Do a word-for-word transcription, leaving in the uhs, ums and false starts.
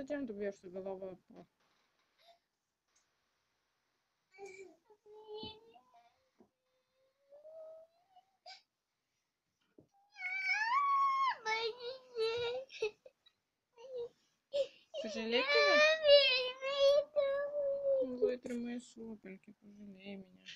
зачем ты бьешься головой об пол? Пожалеть тебя? Вытри мои сопельки, пожалей меня.